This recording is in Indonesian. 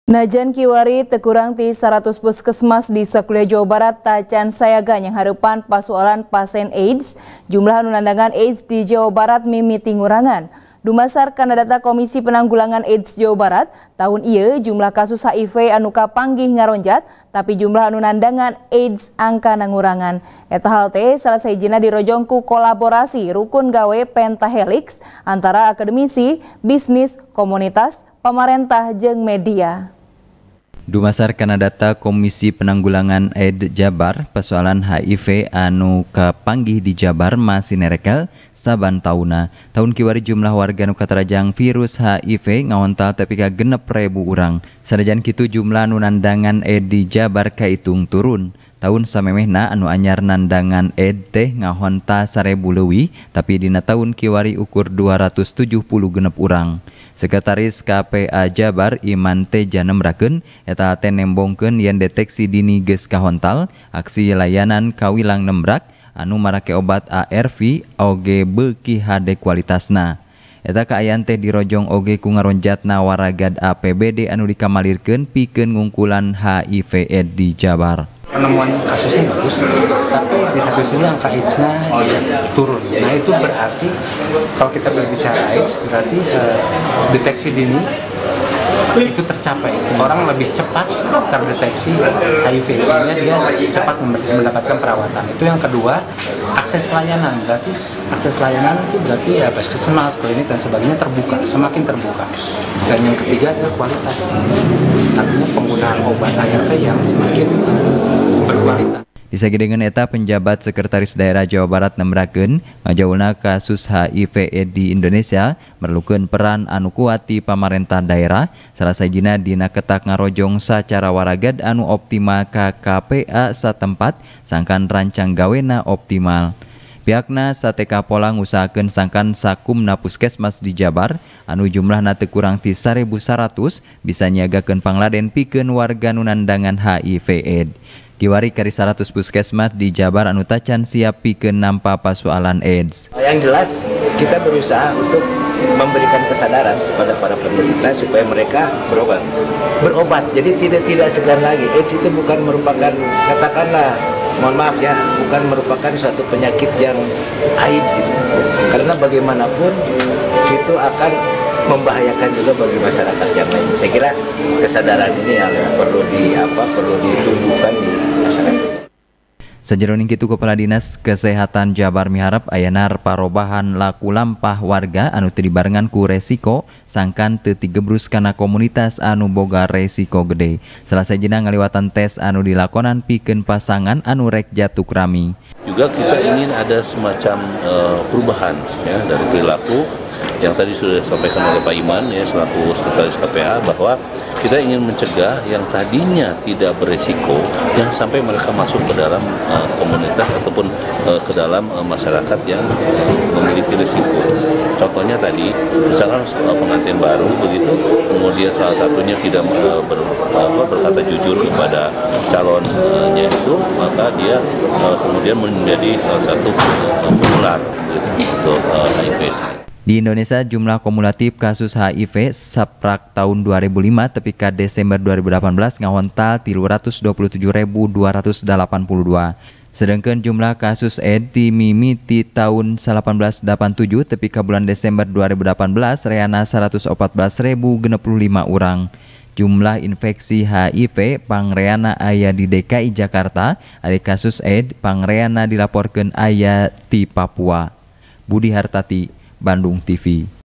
Najan kiwari tekurang ti 100 puskesmas di Sakulia Jawa Barat tacan sayaga yang harapan persoalan pasien AIDS. Jumlah nandangan AIDS di Jawa Barat mimiti ngurangan. Dumasar kana data Komisi Penanggulangan AIDS Jawa Barat, tahun iya jumlah kasus HIV anu kapanggih ngaronjat, tapi jumlah anu nandangan AIDS angka nangurangan. Eta hal teh salah sahijina dirojongku kolaborasi rukun gawe pentahelix antara akademisi, bisnis, komunitas, pemerintah jeung media. Dumasar kana data Komisi Penanggulangan AIDS Jabar, persoalan HIV anu kapanggih di Jabar masih nerekel saban tauna. Tahun kiwari jumlah warga nu katarajang virus HIV ngawontal tepi ka 6.000 urang. Sanajan kitu jumlah nu nandangan AIDS di Jabar kaitung turun. Tahun samemehna anu anyar nandangan AIDS teh ngahonta 1.000 leuwih, tapi dina tahun kiwari ukur 270 genep urang. Sekretaris KPA Jabar Iman Teja nembrakeun eta teh nembongkeun yen deteksi dini geus kahontal, aksi layanan kawilang nembrak anu marake obat ARV oge beuki hade kualitasna. Eta kaayaan teh dirojong oge ku ngaronjatna waragad APBD anu dikamalirkeun pikeun ngungkulan HIV AIDS di Jabar. Penemuan kasusnya bagus, tapi di satu sisi angka AIDS-nya turun. Nah itu berarti kalau kita berbicara AIDS berarti deteksi dini itu tercapai. Orang lebih cepat terdeteksi HIV, sehingga dia cepat mendapatkan perawatan. Itu yang kedua, akses layanan. Berarti akses layanan itu berarti ya puskesmas, klinik dan sebagainya terbuka, semakin terbuka. Dan yang ketiga adalah kualitas. Artinya penggunaan obat ARV yang semakin berkualitas. Disagedengan eta penjabat Sekretaris Daerah Jawa Barat nembrakeun ngajaulna kasus HIV AIDS di Indonesia merlukeun peran anu kuat ti pamarentah daerah, salah sajina dina ketak ngarojong sacara waragad anu optimal ka KPA satempat sangkan rancang gawena optimal. Pihakna sateka pola ngusahakeun sangkan sakumna puskesmas di Jabar anu jumlahna teu kurang ti 1.100 bisa nyiagakeun pangladen pikeun warga nu nandangan HIV AIDS. Kiwari kari 100 puskesmas di Jabar anu tacan siap pikeun nampa persoalan AIDS. Yang jelas kita berusaha untuk memberikan kesadaran kepada para penderita supaya mereka berobat. Jadi tidak segan lagi. AIDS itu bukan merupakan, katakanlah, mohon maaf ya, bukan merupakan suatu penyakit yang aib gitu. Karena bagaimanapun itu akan membahayakan juga bagi masyarakat yang lain. Saya kira kesadaran ini yang perlu ditumbuhkan di masyarakat. Sajeroning kitu Kepala Dinas Kesehatan Jabar miharap ayana parobahan laku lampah warga anu teu dibarengan ku resiko sangkan teu tigebrus kana komunitas anu boga resiko gede. Salah sajina ngaliwatan tes anu dilakonan pikeun pasangan anu rek jatuk rami. Juga kita ingin ada semacam perubahan ya dari perilaku yang tadi sudah disampaikan oleh Pak Iman ya selaku Sekretaris KPA bahwa kita ingin mencegah yang tadinya tidak beresiko yang sampai mereka masuk ke dalam komunitas ataupun ke dalam masyarakat yang memiliki risiko. Contohnya tadi misalkan pengantin baru begitu, kemudian salah satunya tidak berkata jujur kepada calonnya itu, maka dia kemudian menjadi salah satu penular gitu, untuk HIV. Di Indonesia jumlah kumulatif kasus HIV saprak tahun 2005 tepi ka Desember 2018 ngahontal 327.282. Sedangkan jumlah kasus AIDS di mimiti tahun 1887 tepi ka bulan Desember 2018 reana 114.065 urang. Jumlah infeksi HIV pangreana aya di DKI Jakarta, ari kasus AIDS pangreana dilaporkeun aya di Papua. Budi Hartati, Bandung TV.